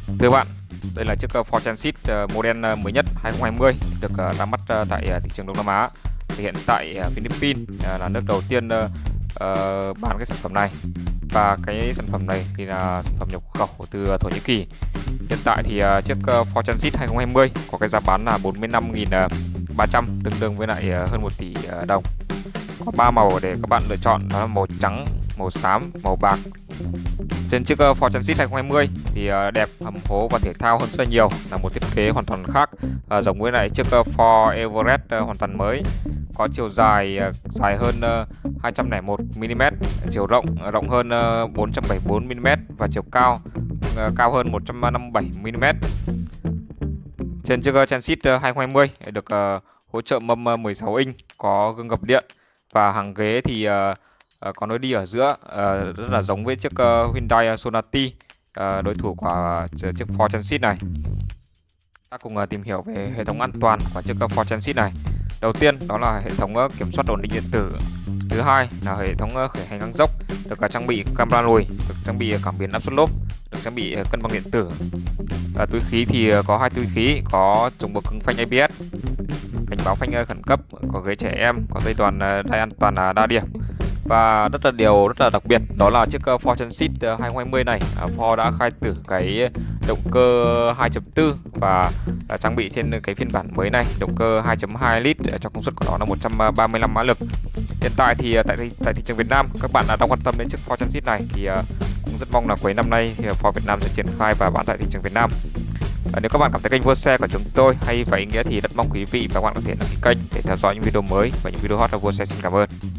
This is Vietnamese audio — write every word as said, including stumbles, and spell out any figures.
Thưa bạn, đây là chiếc Ford Transit model mới nhất hai không hai không được ra mắt tại thị trường Đông Nam Á. Thì hiện tại Philippines là nước đầu tiên bán cái sản phẩm này, và cái sản phẩm này thì là sản phẩm nhập khẩu từ Thổ Nhĩ Kỳ. Hiện tại thì chiếc Ford Transit hai không hai không có cái giá bán là bốn mươi lăm nghìn ba trăm, tương đương với lại hơn một tỷ đồng. Có ba màu để các bạn lựa chọn, đó là màu trắng, màu xám, màu bạc. Trên chiếc Ford Transit hai không hai không thì đẹp, hầm hố và thể thao hơn rất là nhiều, là một thiết kế hoàn toàn khác, à, giống với lại chiếc Ford Everest hoàn toàn mới. Có chiều dài dài hơn hai trăm lẻ một mi li mét, chiều rộng rộng hơn bốn trăm bảy mươi bốn mi li mét và chiều cao cao hơn một trăm năm mươi bảy mi li mét. Trên chiếc Transit hai không hai không được uh, hỗ trợ mâm mười sáu inch, có gương gập điện, và hàng ghế thì uh, uh, có nối đi ở giữa, uh, rất là giống với chiếc uh, Hyundai Sonati, uh, đối thủ của chiếc Ford Transit này. Ta cùng uh, tìm hiểu về hệ thống an toàn của chiếc Ford Transit này. Đầu tiên đó là hệ thống uh, kiểm soát ổn định điện tử. Thứ hai là hệ thống uh, khởi hành ngang dốc, được uh, trang bị camera lùi, được trang bị cảm biến áp suất lốp, được trang bị uh, cân bằng điện tử. À, túi khí thì uh, có hai túi khí, có chống bậc cứng phanh a bê ét, cảnh báo phanh uh, khẩn cấp, có ghế trẻ em, có dây đoàn uh, đai an toàn uh, đa điểm. Và rất là điều rất là đặc biệt đó là chiếc uh, Ford Transit uh, hai không hai không này, uh, Ford đã khai tử cái động cơ hai chấm bốn và uh, trang bị trên cái phiên bản mới này động cơ hai chấm hai lít, uh, cho công suất của nó là một trăm ba mươi lăm mã lực. Hiện tại thì uh, tại tại thị trường Việt Nam, các bạn uh, đang quan tâm đến chiếc Ford Transit này thì uh, cũng rất mong là cuối năm nay thì Ford Việt Nam sẽ triển khai và bán tại thị trường Việt Nam. À, nếu các bạn cảm thấy kênh Vua Xe của chúng tôi hay và ý nghĩa thì rất mong quý vị và các bạn có thể đăng ký kênh để theo dõi những video mới và những video hot của Vua Xe. Xin cảm ơn.